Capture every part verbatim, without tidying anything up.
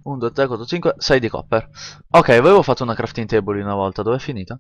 uno, due, tre, quattro, cinque, sei di copper. Ok, avevo fatto una crafting table una volta, dov'è finita?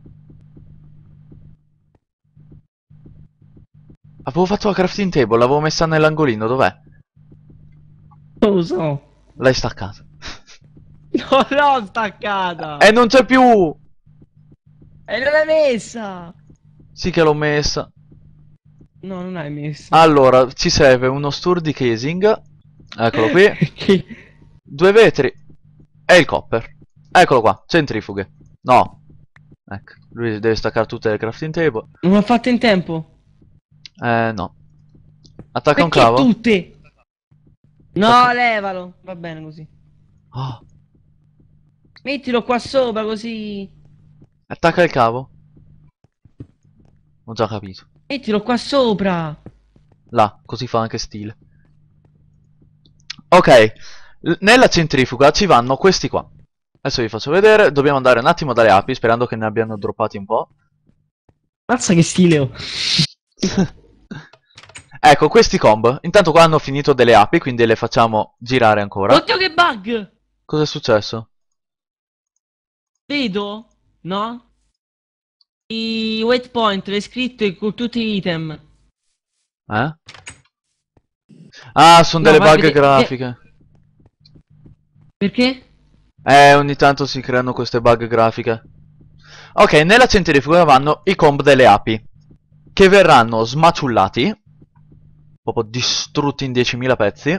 Avevo fatto la crafting table, l'avevo messa nell'angolino, dov'è? Non lo so. L'hai staccata. Non l'ho staccata. E non c'è più! E non l'hai messa. Sì che l'ho messa. No, non l'hai messa. Allora, ci serve uno sturdy casing. Eccolo qui. Che... Due vetri. E il copper. Eccolo qua, centrifughe. No. Ecco, lui deve staccare tutte le crafting table. Non l'ho fatto in tempo. Eh, no. Attacca un Perché cavo. tutte? No, Attacca- levalo. Va bene così. Oh, Mettilo qua sopra così. attacca il cavo. Ho già capito. Mettilo qua sopra. Là, così fa anche stile. Ok, l- nella centrifuga ci vanno questi qua. Adesso vi faccio vedere. Dobbiamo andare un attimo dalle api, sperando che ne abbiano droppati un po'. Mazza che stile ho. Ecco, questi comb. Intanto qua hanno finito delle api, quindi le facciamo girare ancora. Oddio che bug. Cos'è successo? Vedo? No? I waypoint, l'hai scritto e con tutti gli item. Eh? Ah, sono No, delle vai a bug vedere- grafiche. Perché? Eh, ogni tanto si creano queste bug grafiche. Ok, nella centrifuga vanno i comb delle api, che verranno smaciullati, proprio distrutti in diecimila pezzi,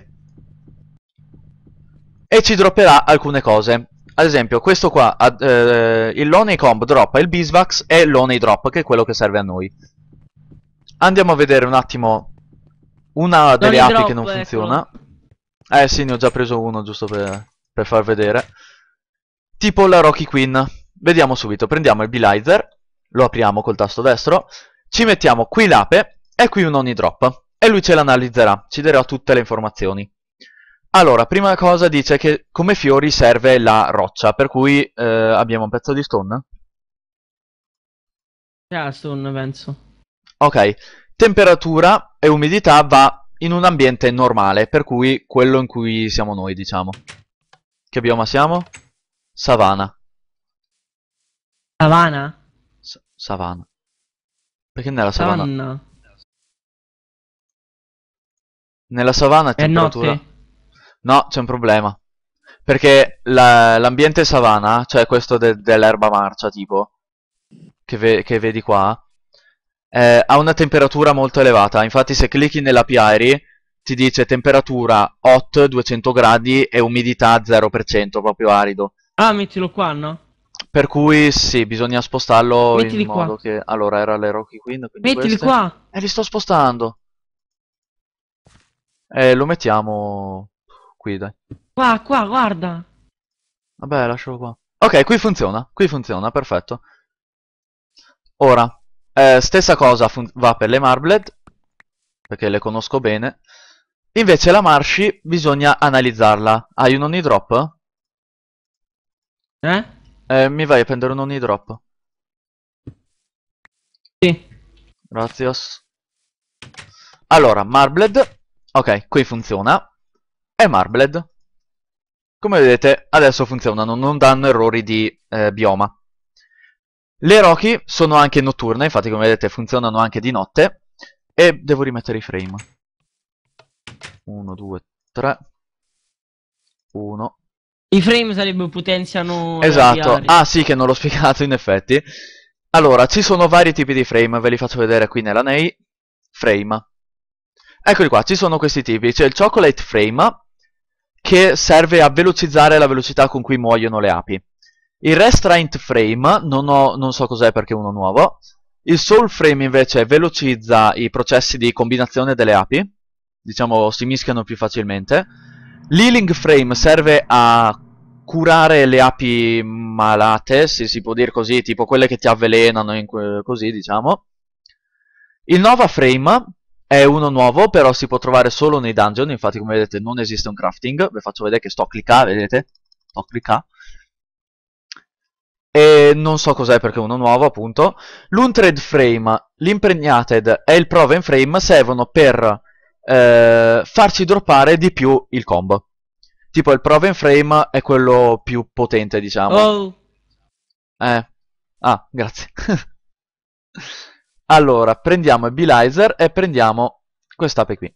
e ci dropperà alcune cose. Ad esempio, questo qua, ad- eh, il Loney Comb droppa il Beeswax e l'Honey Drop, che è quello che serve a noi. Andiamo a vedere un attimo una delle L'Honey api Drop, che non eccolo. funziona. Eh sì, ne ho già preso uno, giusto per, per far vedere. Tipo la Rocky Queen. Vediamo subito, prendiamo il Belizer, lo apriamo col tasto destro, ci mettiamo qui l'ape e qui un Honey Drop. E lui ce l'analizzerà, ci darà tutte le informazioni. Allora, prima cosa dice che come fiori serve la roccia, per cui eh, abbiamo un pezzo di stone. Stone, penso. Ok, temperatura e umidità va in un ambiente normale, per cui quello in cui siamo noi, diciamo. Che bioma siamo? Savana. Savana? S- savana. Perché nella savana? Savanna. Nella savana è È temperatura? notte. No, c'è un problema. Perché la- l'ambiente savana, cioè questo de- dell'erba marcia, tipo, che, ve- che vedi qua, eh, ha una temperatura molto elevata. Infatti se clicchi nell'apiary ti dice temperatura hot duecento gradi e umidità zero per cento, proprio arido. Ah, mettilo qua, no? Per cui sì, bisogna spostarlo Mettili in qua. modo che... Allora, era le Rocky Queen, quindi Mettili queste... qua. E li sto spostando. E lo mettiamo qui, dai. Qua, qua, guarda. Vabbè, lascialo qua. Ok, qui funziona, qui funziona, perfetto. Ora, eh, stessa cosa fun- va per le Marbled, perché le conosco bene. Invece la Marshy bisogna analizzarla. Hai un Honey Drop? Eh? Eh, mi vai a prendere un Honey Drop? Sì. Gracias. Allora, Marbled. Ok, qui funziona. E Marbled. Come vedete, adesso funzionano, non danno errori di eh, bioma. Le Rocky sono anche notturne, infatti come vedete funzionano anche di notte. E devo rimettere i frame. uno, due, tre. uno. I frame sarebbe potenziano le Esatto. apiari. Ah sì, che non l'ho spiegato in effetti. Allora, ci sono vari tipi di frame, ve li faccio vedere qui nella N A I. Frame. Eccoli qua, ci sono questi tipi. C'è il Chocolate Frame, che serve a velocizzare la velocità con cui muoiono le api. Il Restraint Frame, non, ho, non so cos'è perché è uno nuovo. Il Soul Frame invece velocizza i processi di combinazione delle api. Diciamo, si mischiano più facilmente. L'Healing Frame serve a curare le api malate, se si può dire così, tipo quelle che ti avvelenano, in que- così diciamo. Il Nova Frame è uno nuovo, però si può trovare solo nei dungeon, infatti come vedete non esiste un crafting. Vi faccio vedere che sto a cliccare, vedete? Sto a cliccare. E non so cos'è perché è uno nuovo, appunto. L'Unthread Frame, l'Impregnated e il Proven Frame servono per eh, farci droppare di più il combo. Tipo il Proven Frame è quello più potente, diciamo. Oh, Eh. Ah, grazie. Allora, prendiamo il Belizer e prendiamo quest'ape qui.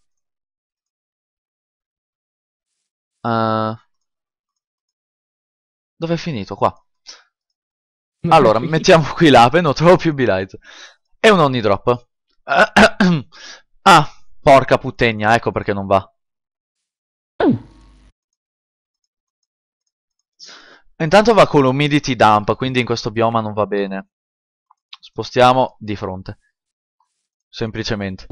Uh, dove è finito? Qua. Allora, mettiamo qui l'ape, non trovo più Belizer. E un Honey Drop. Ah, porca puttagna, ecco perché non va. Intanto va con l'Humidity Dump, quindi in questo bioma non va bene. Spostiamo di fronte. Semplicemente.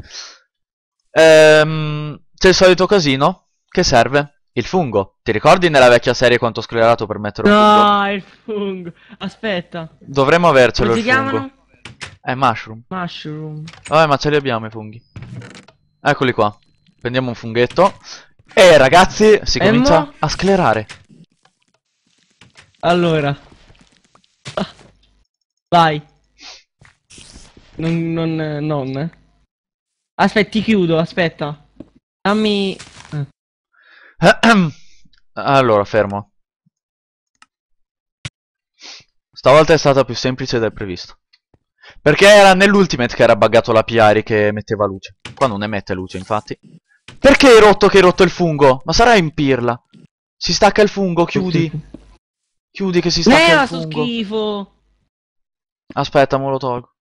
Ehm, c'è il solito casino. Che serve? Il fungo. Ti ricordi nella vecchia serie quanto ho sclerato per mettere un fungo? no, il fungo. Aspetta. Dovremmo avercelo Come il si fungo. chiamano? È mushroom. Mushroom. Vabbè, ma ce li abbiamo i funghi. Eccoli qua. Prendiamo un funghetto. E ragazzi, si E comincia mo? a sclerare. Allora. Ah, vai. Non, non, non. eh. Aspetta, ti chiudo, aspetta. Dammi... eh. Allora, fermo. Stavolta è stata più semplice del previsto. Perché era nell'ultimate che era buggato l'apiari che metteva luce. Qua non emette luce, infatti. Perché hai rotto che hai rotto il fungo? Ma sarà in pirla. Si stacca il fungo, chiudi. Chiudi che si stacca Nea, il sto fungo. schifo. Aspetta, me lo tolgo.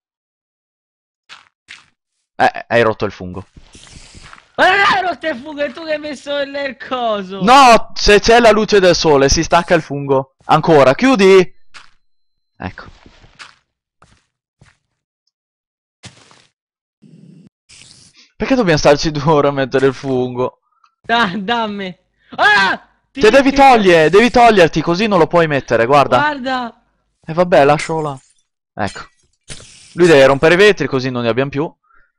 Eh, hai rotto il fungo. Ma non hai rotto il fungo, è tu che hai messo il il coso. No, se c'è la luce del sole si stacca il fungo. Ancora, chiudi. Ecco. Perché dobbiamo starci due ore a mettere il fungo? Da, dammi. Ah! Te devi togliere, devi toglierti, così non lo puoi mettere, guarda. Guarda. E vabbè, lascialo là. Ecco. Lui deve rompere i vetri, così non ne abbiamo più.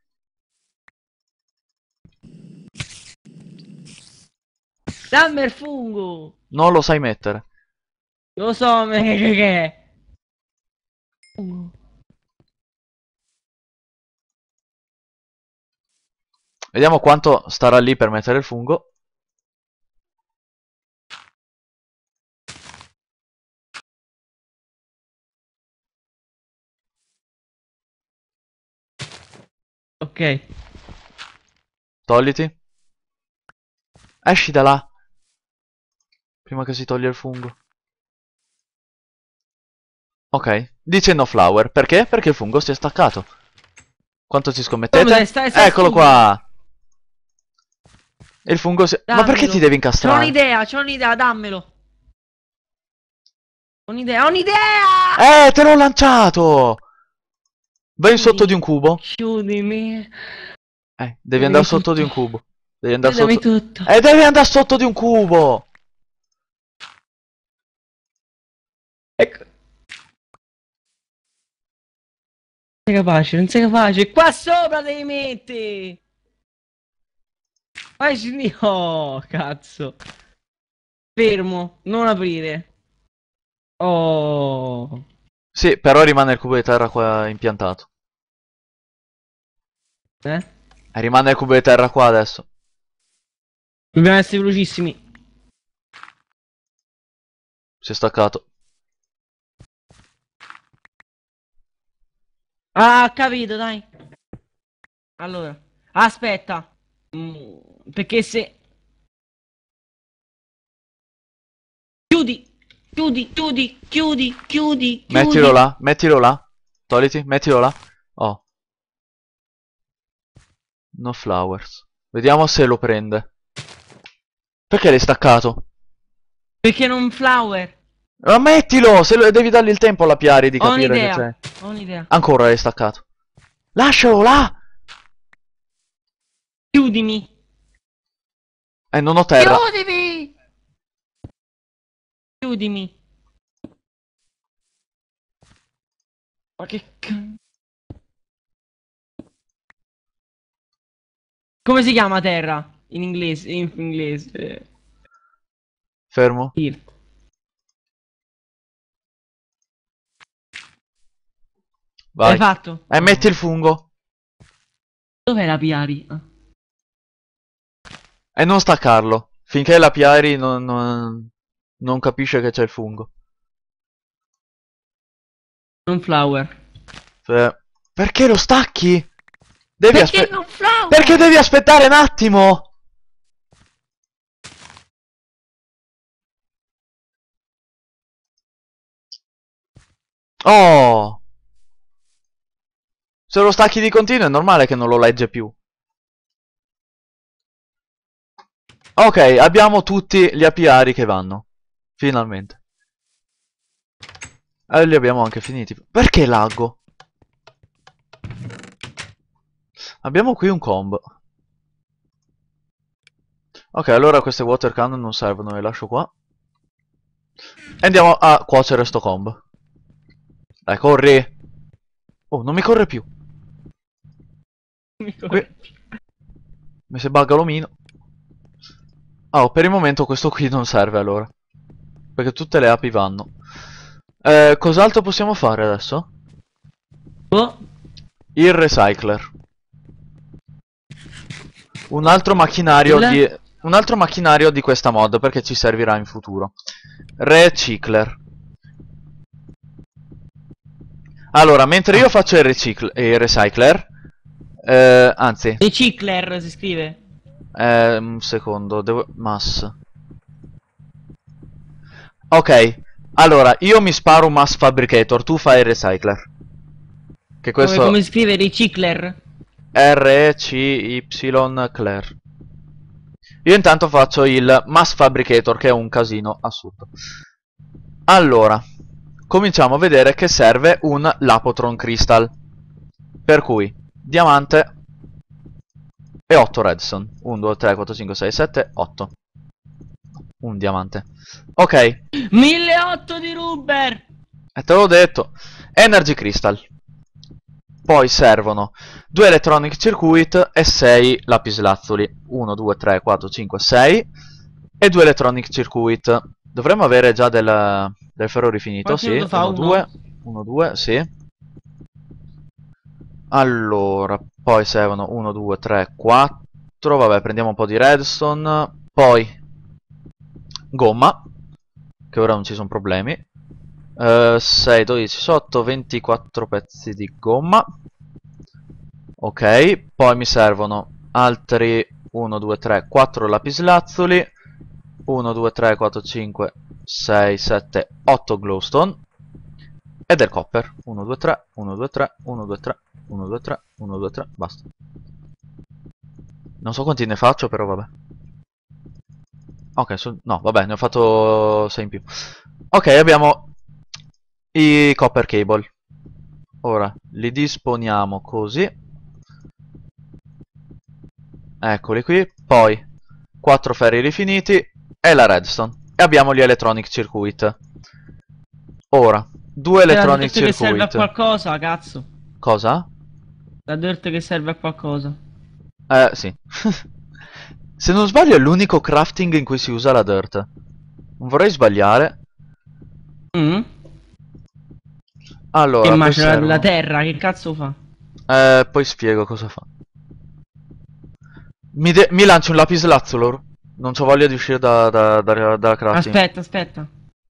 Dammi il fungo. Non lo sai mettere. Lo so, me che che è. Vediamo quanto starà lì per mettere il fungo. Ok. Togliti. Esci da là. Prima che si toglie il fungo. Ok. Dice no flower. Perché? Perché il fungo si è staccato. Quanto ci scommettete? Come stai- stai Eccolo stupido. qua. Il fungo si... Ma perché Dammelo. ti devi C'ho incastrare? un'idea, c'ho un'idea, dammelo. Ho un'idea, ho un'idea! Eh, te l'ho lanciato! Vai sotto di un cubo. Chiudimi. Eh, devi andare sotto di un tutto. cubo. Devi andare Chiudimi sotto... tutto. Eh, devi andare sotto di un cubo! Ecco. Non sei capace, non sei capace. Qua sopra devi mettere. Vai, scendi- oh, cazzo. Fermo, non aprire. Oh. Sì, però rimane il cubo di terra qua impiantato. Eh? Eh, rimane il cubo di terra qua adesso. Dobbiamo essere velocissimi. Si è staccato. Ah, ho capito, dai. Allora, aspetta. Mm, perché se... Chiudi, chiudi, chiudi, chiudi, chiudi, chiudi. Mettilo là, mettilo là. Togliti, mettilo là. Oh. No flowers. Vediamo se lo prende. Perché l'hai staccato? Perché non flower? Ma mettilo! Se lo... devi dargli il tempo alla Piari di Ho capire che c'è. un'idea, ho un'idea. Ancora l'hai staccato. Lascialo là! Chiudimi. Eh, non ho terra. Chiudimi. Chiudimi. Ma che c... Come si chiama terra? In inglese, in inglese. Fermo. Earth. Vai. L'hai fatto? Eh, metti il fungo. Dov'è la Piari? Ah. E non staccarlo. Finché l'apiari non, non, non capisce che c'è il fungo. Non flower. Cioè, perché lo stacchi? Devi Perché aspettare. non flower? Perché devi aspettare un attimo? Oh! Se lo stacchi di continuo è normale che non lo legge più. Ok, abbiamo tutti gli apiari che vanno. Finalmente. E li abbiamo anche finiti. Perché laggo? Abbiamo qui un combo. Ok, allora queste water cannon non servono, le lascio qua. E andiamo a cuocere sto combo. Dai, corri! Oh, non mi corre più. Mi Qui. corre. Mi si bugga l'omino. Oh, per il momento questo qui non serve allora. Perché tutte le api vanno. Eh, cos'altro possiamo fare adesso? Oh, Il recycler. Un altro macchinario il- di... Un altro macchinario di questa mod perché ci servirà in futuro. Recycler. Allora, mentre io faccio il, recicl- il recycler, eh, anzi, Recycler si scrive. eh, un secondo, devo... mass. Ok, allora, io mi sparo un mass fabricator, tu fai il recycler. Che Come, questo... come si scrive Recycler? R-E-C-Y-Cler. Io intanto faccio il mass fabricator, che è un casino assurdo. Allora, cominciamo a vedere che serve un Lapotron Crystal. Per cui, diamante e otto redstone. uno, due, tre, quattro, cinque, sei, sette, otto. Un diamante. Ok, milleottocento di Ruber! e te l'ho detto. Energy Crystal. Poi servono due Electronic Circuit e sei lapislazzuli. uno, due, tre, quattro, cinque, sei. E due Electronic Circuit. Dovremmo avere già del, del ferro rifinito, Quanti sì. minuti fa? uno, due. uno, due, sì. Allora, poi servono uno, due, tre, quattro. Vabbè, prendiamo un po' di redstone. Poi gomma, che ora non ci sono problemi. Uh, sei, dodici, diciotto, ventiquattro pezzi di gomma. Ok, poi mi servono altri uno, due, tre, quattro lapislazzuli. uno, due, tre, quattro, cinque, sei, sette, otto glowstone. E del copper. uno, due, tre, uno, due, tre, uno, due, tre, uno, due, tre, uno, due, tre, basta. Non so quanti ne faccio, però vabbè. Ok, so, no, vabbè, ne ho fatto sei in più. Ok, abbiamo i copper cable. Ora li disponiamo così. Eccoli qui. Poi quattro ferri rifiniti e la redstone. E abbiamo gli electronic circuit. Ora, due C'è la electronic dirt che serve a circuit. qualcosa, cazzo. Cosa? La dirt che serve a qualcosa. Eh, sì. Se non sbaglio è l'unico crafting in cui si usa la dirt. Non vorrei sbagliare. Mm? Che Allora, ma poi c'è la, la servono... terra, che cazzo fa? Eh, poi spiego cosa fa. Mi, de- mi lanci un lapislazzolo? Non c'ho voglia di uscire da, da, da, da crafting. Aspetta, aspetta.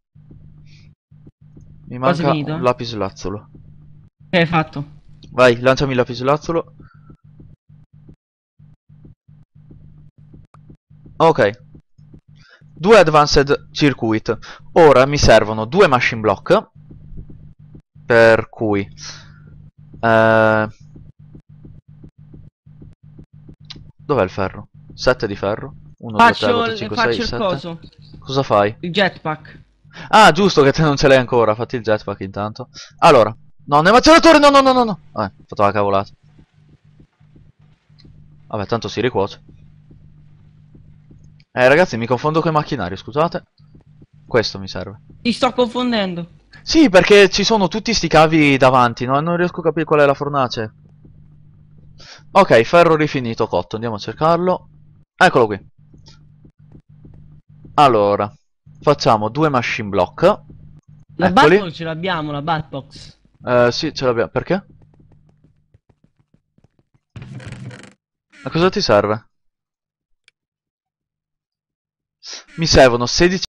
Mi Quasi manca finito, un eh? lapislazzolo. Che hai fatto? Vai, lanciami il lapislazzolo. Ok. Due advanced circuit. Ora mi servono due machine block. Per cui... Eh... Dov'è il ferro? sette di ferro. uno, due, tre, Faccio, quattro, il- cinque, sei, faccio il sette. coso. Cosa fai? Il jetpack. Ah, giusto che te non ce l'hai ancora. Fatti il jetpack intanto. Allora. No, nel macellatore, no, no, no, no, no. Eh, ho fatto la cavolata. Vabbè, tanto si ricuoce. Eh, ragazzi, mi confondo con i macchinari, scusate. Questo mi serve. Ti sto confondendo. Sì, perché ci sono tutti sti cavi davanti, no? Non riesco a capire qual è la fornace. Ok, ferro rifinito cotto, andiamo a cercarlo. Eccolo qui. Allora, facciamo due machine block. La Eccoli. Batbox ce l'abbiamo, la Batbox. Eh, sì, ce l'abbiamo. Perché? A cosa ti serve? Mi servono sedici